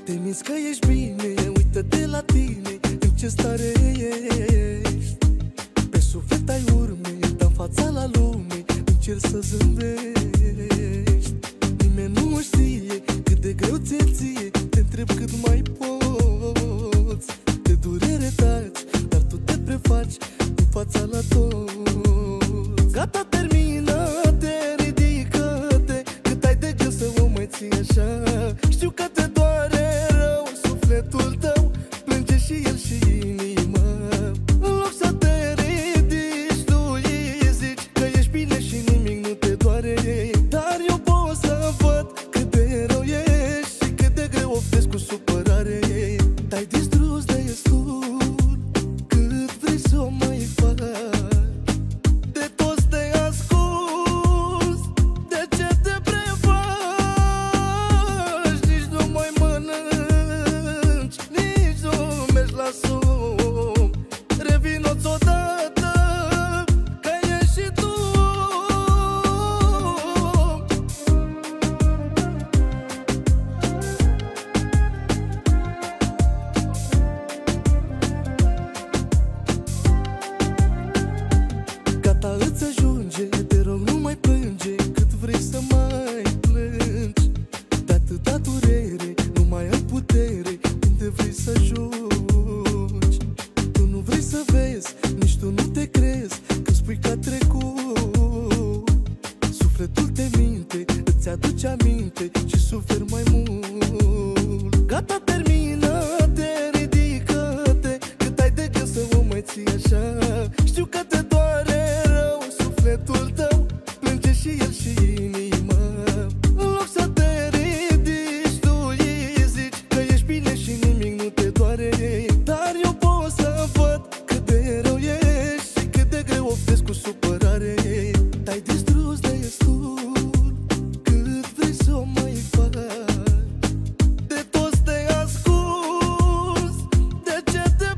Te minți că ești bine, uită-te la tine, în ce stare ești. Pe suflet ai urme, dar în fața la lume încerci să zâmbești. Nimeni nu știe cât de greu ți-e ție, te întreb cât mai poți. De durere taci, dar tu te prefaci în fața la toți. Gata, termină-te, ridică-te, cât ai de gând să o mai ții așa. Știu că te doare rău sufletul tău, plânge și el și inima. În loc să te ridici, tu îi zici că ești bine și nimic nu te doare. Dar eu pot să văd cât de rău ești și cât de greu oftezi cu supărare. Te-ai distrus destul, cât vrei să o mai faci. De toți te-ai ascuns, de ce te prefaci? Nici nu mai mănânci, nici nu mergi la somn. Revino-ți odată, că ești și tu. Gata, îți ajunge, te rog nu mai plânge, cât vrei să mai plângi. De atâta durere, nu mai ai putere, unde vrei să ajungi. Tu nu vrei să vezi, nici tu nu te crezi, când spui că a trecut. Sufletul te minte, îți aduce aminte și suferi mai mult. Gata, termină-te, ridică-te, cât ai de gând să o mai ții așa. Știu că te doare rău sufletul tău, plânge și el și inima. În loc să te ridici, tu îi zici că ești bine și nimic nu te doare. Dar eu pot să văd cât de rău ești și cât de greu oftezi cu supărare. Te-ai distrus destul, cât vrei să o mai faci. De toți te-ai ascuns, de ce te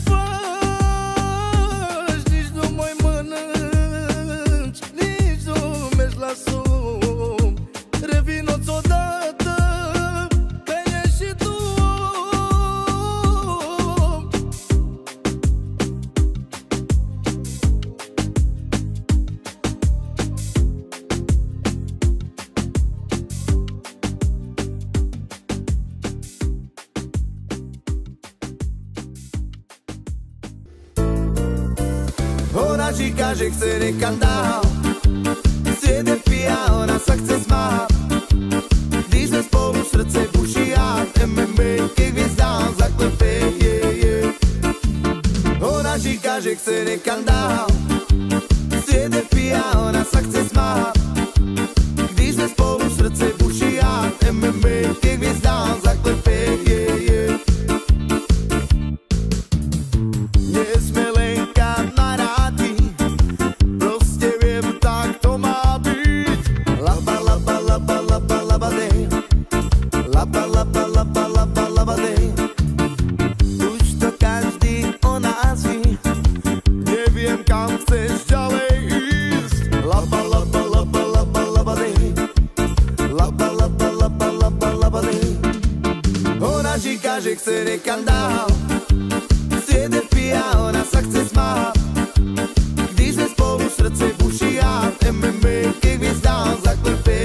prefaci? Nici nu mai mănânci, nici nu mergi la somn. Revino-ți odată, că ești și tu. Ona ci kaže chce nekam dál, sjede pija, ona sa chce smát. Když sme spolu srdce buší a MMA, keď hviezdám zaklepe, Ona ci kaže chce nekam dál, sjede pija, ona sa chce smát. Když sme spolu srdce buší a MMA, keď hviezdám zaklepe, Nie sme len kamaráti, proste viem, tak to má byť. Laba, laba, laba, laba, laba, dej. Laba, laba, laba, laba, laba, dej. Už to každý o nás ví, neviem, kam chceš ďalej ísť. Laba, laba, laba, laba, laba, dej. Laba, laba, laba, laba, laba, dej. Ona říká, že chce nekam dál, sjede pija, ona sa chce smát. Když sme spolu srdce buší a MMA, keď hviezdám zaklepe,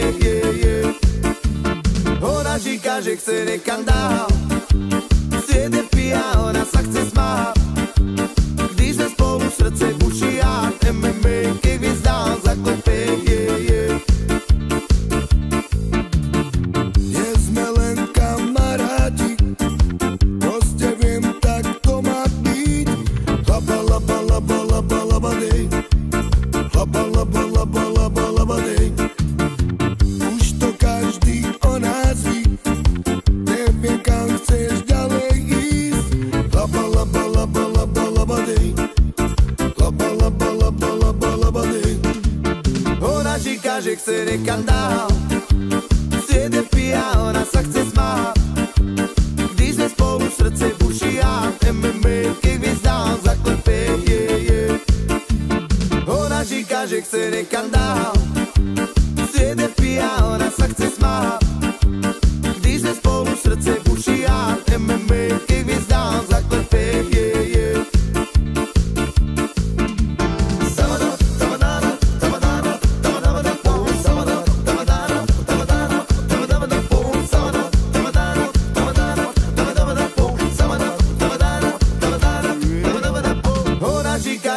Ona říká, že chce nekam dál, sjede pija, ona sa chce smát. Když sme spolu srdce buší a MMA, keď hviezdám zaklepe, Nie sme len kamaráti, proste viem, tak to má byť. Laba, laba, laba, laba, laba, dej. Laba, laba, laba, laba, laba, dej. Už to každý o nás ví, neviem, kam chceš ďalej ísť. Laba, laba, laba, laba, laba, dej. Laba, laba, laba, laba, laba, dej. Ona říká, že chce nekam dál, sjede pija, ona sa chce smát. Když sme spolu srdce buší a MMA, keď hviezdám zaklepe, Ona říká, že chce nekam dál, sjede pija, ona sa chce smát. Když sme spolu srdce buší a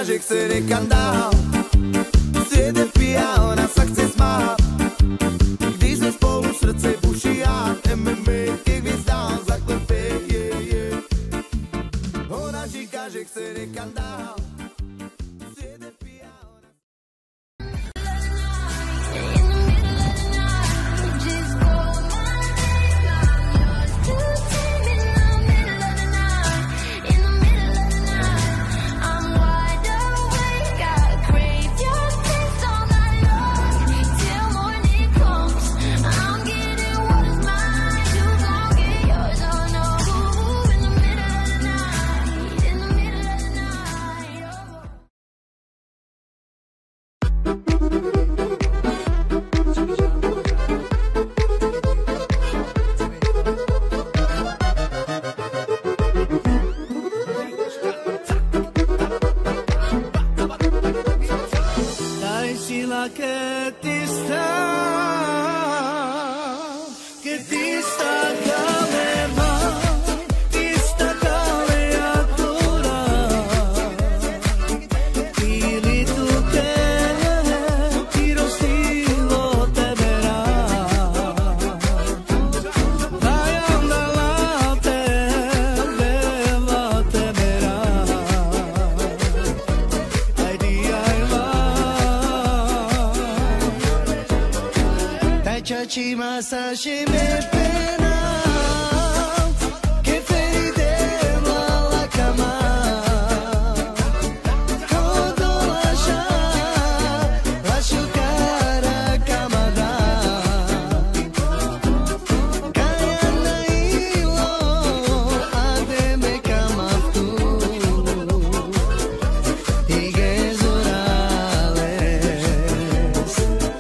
kaže chce rekandál. Sjede pijao na sakce smáha, když jsme spolu srdce buší a MMA těch hvězdám zaklepé, Ona říká, že chce rekandál. Sjede pijao na... Chachi masaje me pena, que feride la cama, todo allá, la chucara camada, cayana hilo, ademe cama tú, y gezurales.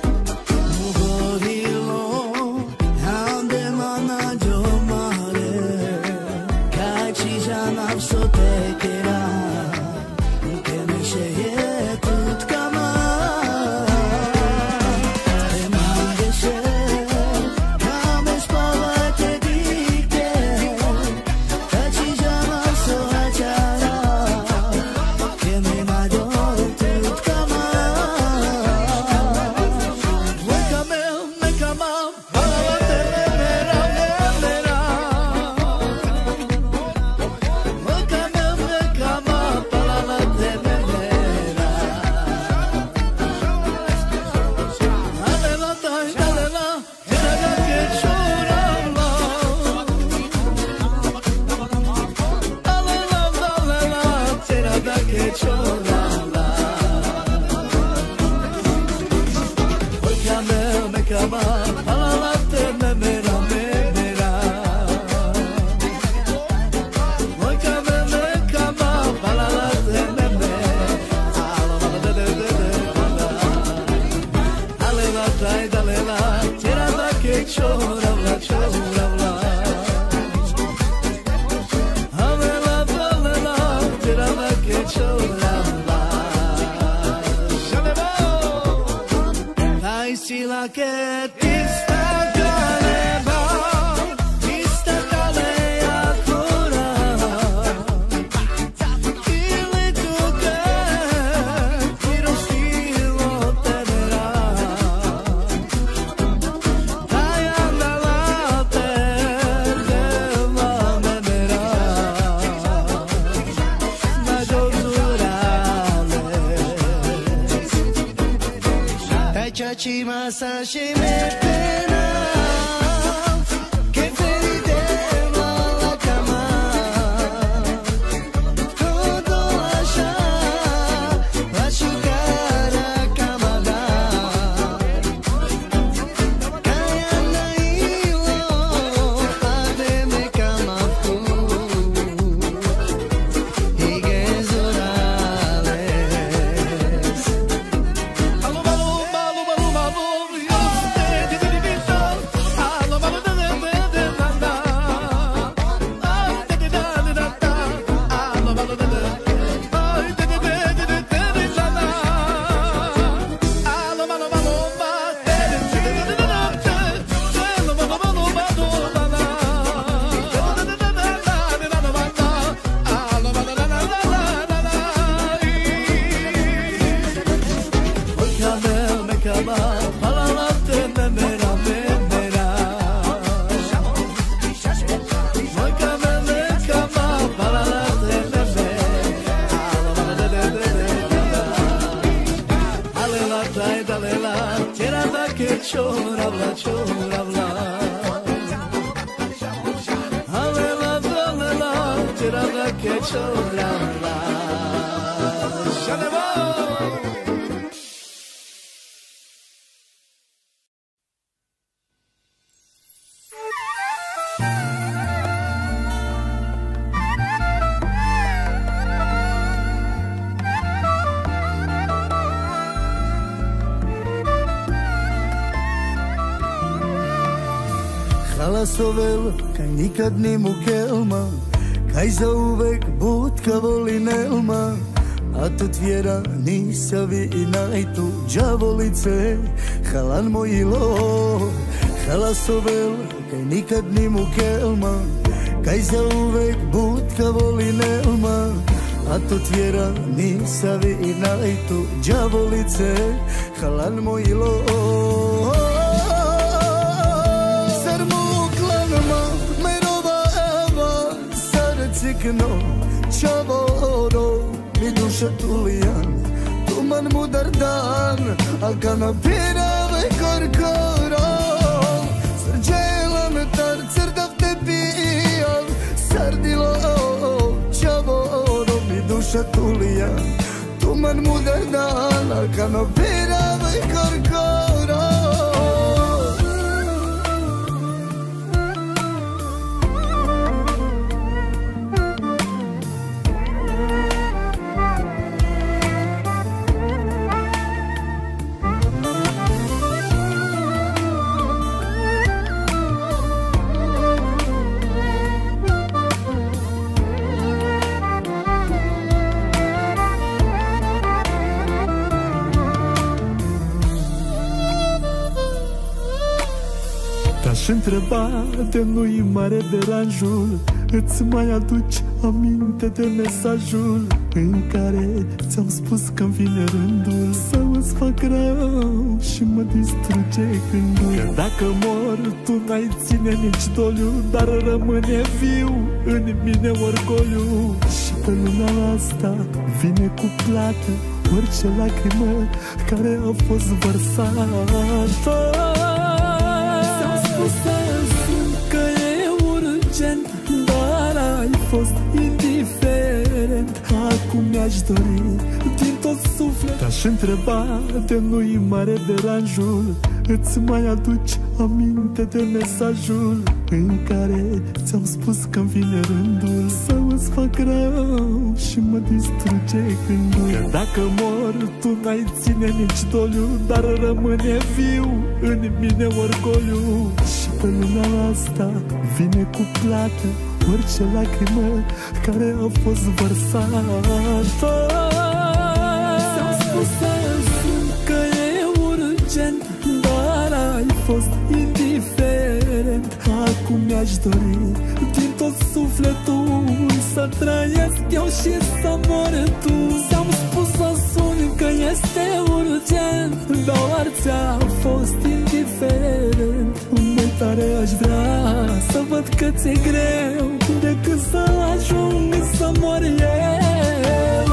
Sila que te está galeba, ista galea cura, ili tu que tiro stilo te verá, dai andala per deva me verá, ma dozurale, chachi masaje me pena, que feride la cama, todo allá, la chucara camada, cayana hilo, ademe cama tú, y gezurales. čoravla, čoravla. Alela, dolela, čoravla, ke čoravla. Šanevo! Halasovel, kaj nikad ni mu kelma, kaj zauvek budka voli Nelma. A tu tviera nisa vina i tu đavolice, halan mojilo. Halasovel, kaj nikad ni mu kelma, kaj zauvek budka voli Nelma. A tu tviera nisa vina i tu đavolice, halan mojilo. Cikno, čavoro, mi duša tulijan, tuman mudar dan, a kanapirave korkoro. Srđelan tar crdav te pijan, sardilo, čavoro, mi duša tulijan, tuman mudar dan, a kanapirave korkoro. Te-aș întreba de nu-i mare deranjul, îți mai aduci aminte de mesajul în care ți-am spus că-mi vine rândul să îți fac rău și mă distruge gândul. Că dacă mor tu n-ai ține nici doliu, dar rămâne viu în mine orgoliu. Și pe lumea asta vine cu plată orice lacrimă care a fost vărsată. Să sunt că e urgent, dar ai fost indiferent. Acum mi-aș dori din tot suflet, te-aș întreba de nu-i mare deranjul, îți mai aduci aminte de mesajul în care ți-am spus că-mi vine rândul să îți fac rău și mă distruge gândul. Că dacă mor tu n-ai ține nici doliu, dar rămâne viu în mine orgoliu. Și pe lumea asta vine cu plată orice lacrimă care a fost vărsată. Ți-am spus să sunt că e urgent, dar ai fost indiferent. Acum mi-aș dori din tot sufletul să trăiesc eu și să mor tu. Ți-am spus să sun că este urgent, doar ți-a fost indiferent. Mai tare aș vrea să văd că ți-e greu decât să ajung să mor eu.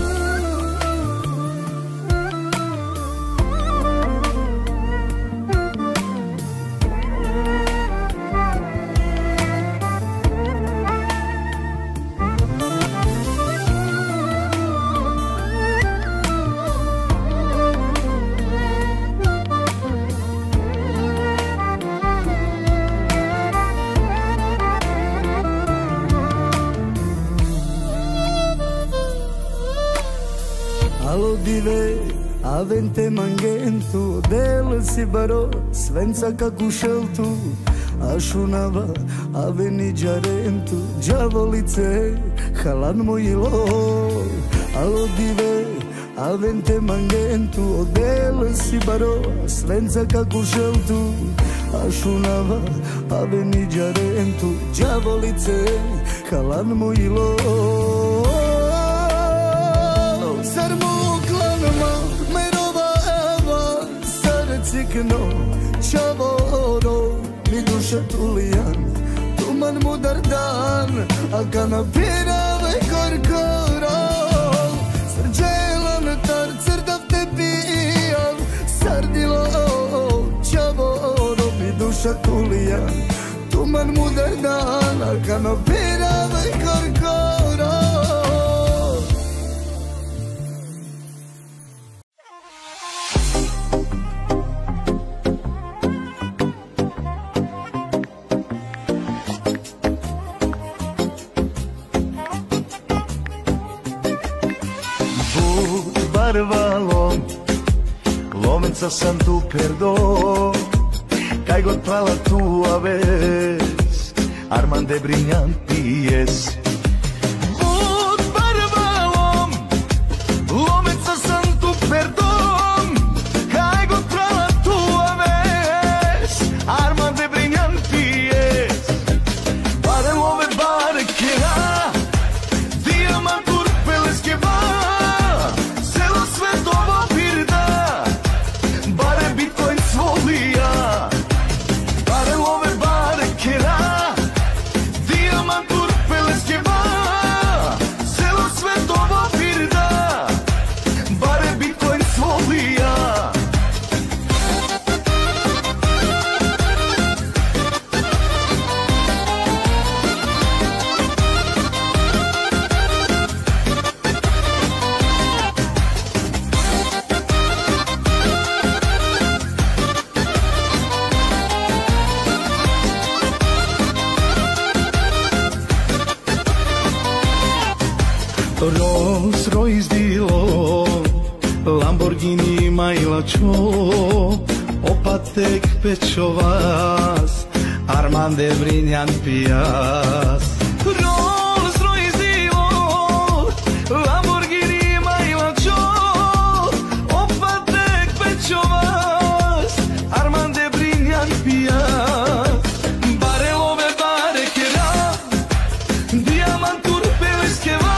Avente mangentu, del si baro, svenza kakušeltu, ašunava, aveni džarentu, džavolice, halan mojilo. Alo dive, avente mangentu, del si baro, svenza kakušeltu, ašunava, aveni džarentu, džavolice, halan mojilo. Cikno, čavoro, mi duša tulijan, tuman mudar dan, a kanapirave korkoro. Srđelan tar crdav te pijan, sardilo, čavoro. man moderna canovera del corcoro. Barbalom, lomenca sam tu perdo, kaj god pala tua vez, Armande brillanties. Bud barbalom, lomenca sam tu perdo, kaj god pala tua vez, Armande brillanties. Bare love bare kera, diamantur peleske va. Rolls Royce Dilo, Lamborghini Majlačo, Opatek Pečovas, Armande Briljantias. Rolls Royce Dilo, Lamborghini Majlačo, Opatek Pečovas, Armande Briljantias. Bare love bare kera, diamantur peleske va.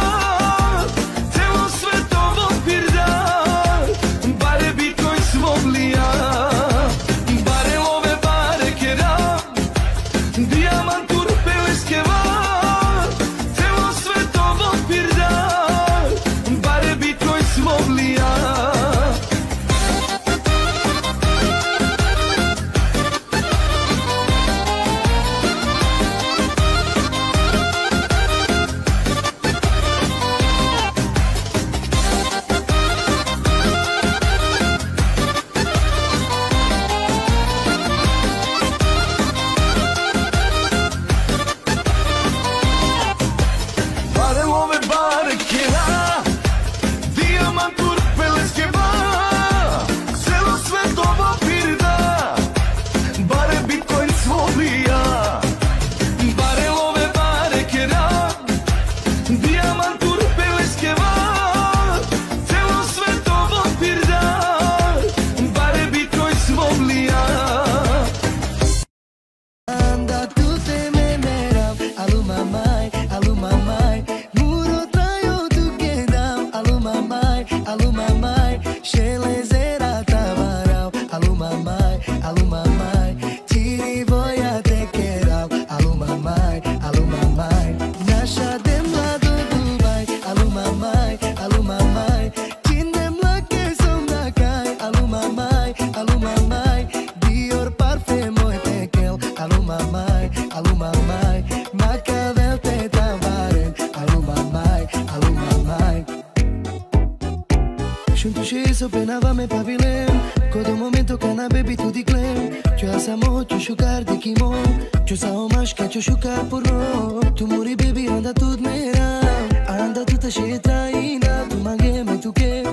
Junto penava-me pavilem, cada momento que na baby tu declem. Eu asamo, eu chucar de kimo, eu sao mais que eu chucar por no. Tu muri baby anda tudo mera, anda tu tá cheia traína, tu mangue me tu que.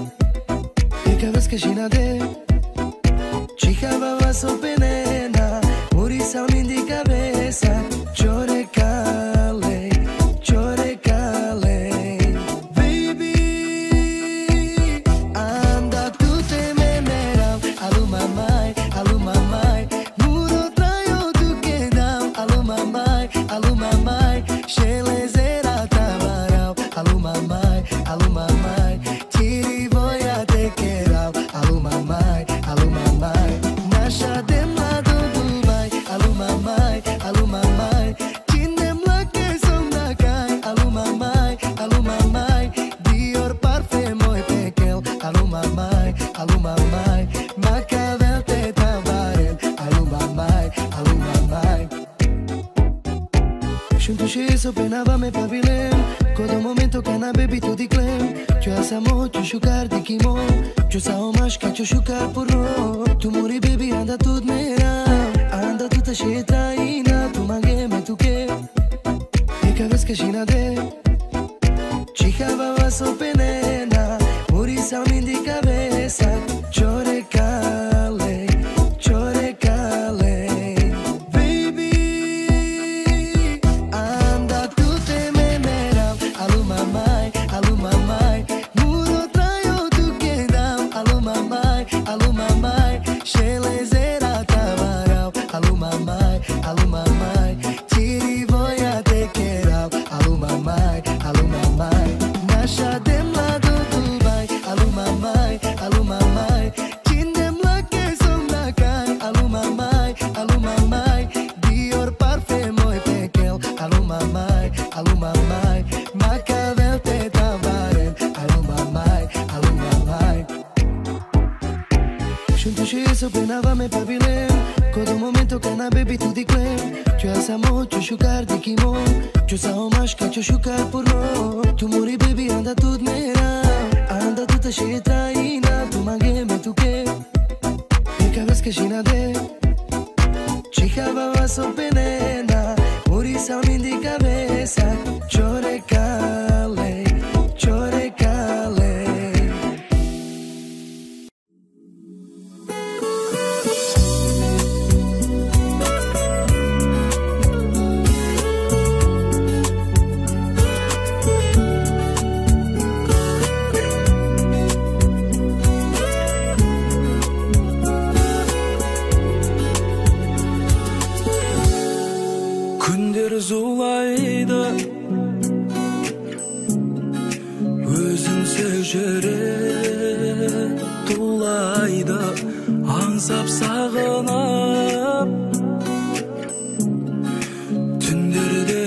E cada vez que a China de, chica baba so penena, muri salmin de cabeça, chore cale, chore cale. Tiri voy a te quedar, aluma mai, nasha de eso penavame pavilem. Cada momento que na baby tu diclem. Yo asamo, yo shucar de kimo. Yo sao mais que yo shucar por ro. Tu muri baby anda tudo mera. Anda tudo cheia traína. Tu mangue me tu que. E cada vez que china de. Chica baba so penena. Muri salmin de cabeça. Chore cale. Chore cale. Penavame pavilem. Cada momento que na baby tu diclem. Yo asamo, yo shucar de kimo. Yo sao mais que yo shucar por ro. Tu muri baby anda tudo mera. Anda tudo cheia traína. Tu mangue me tu que. E cada vez que china de. Chica baba so penena. Muri salmin de cabeça. Chore cale. Chore cale. Zulайды özün sevjere tulaydı аңсап сағынып түндерде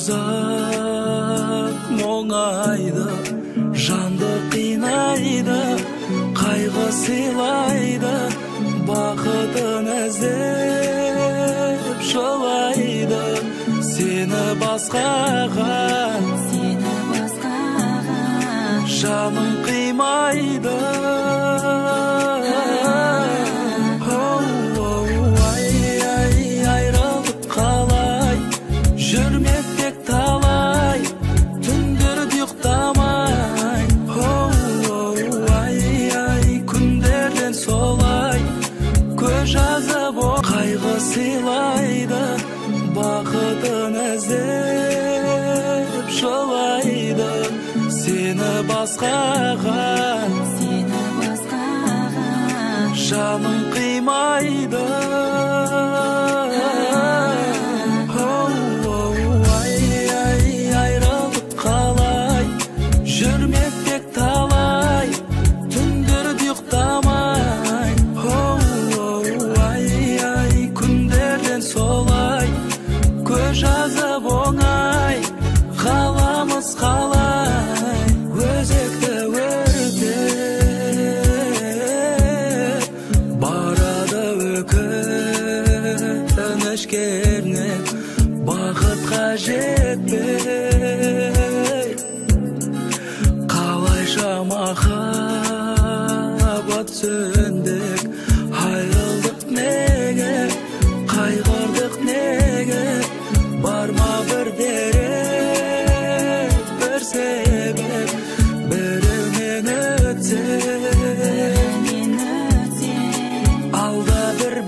озак моңайды жанды қинайды қайғы сыйлайды бақытын іздеп жылайды Seni басқаға жаным қимайды айрылдық қалай жүрмек тек талай түндерде ұйықтамай күндерден солай көз жазып қайғы сыйлайды бақытын іздеп жылайды сені басқаға жаным қимайды айрылдық қалай жүрмек тек талай түндерде ұйықтамай күндерден солай көз жазып оңай қаламыз қалай өзекті өртеп барады өкініш кернеп бақытқа жетпей қалайша махаббат сөндік айрылдық неге қайғырдық неге бар ма бір дерек бір себеп бірінен өтсең алда бір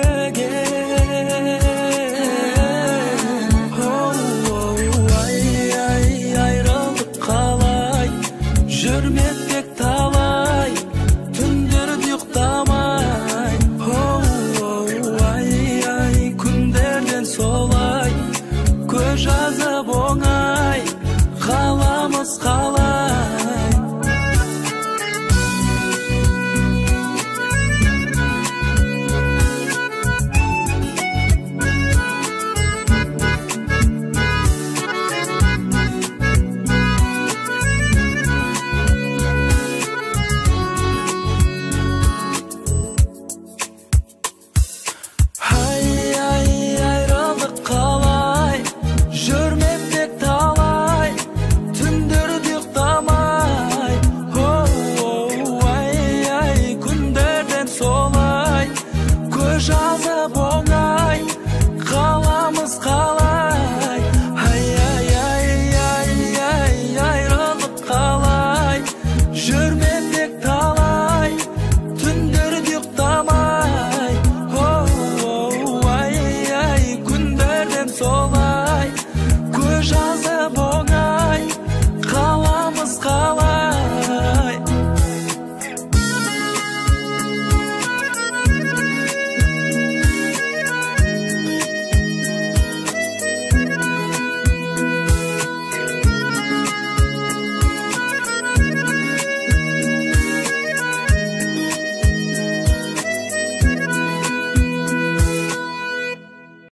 бөгет айрылдық қалай жүрмек тек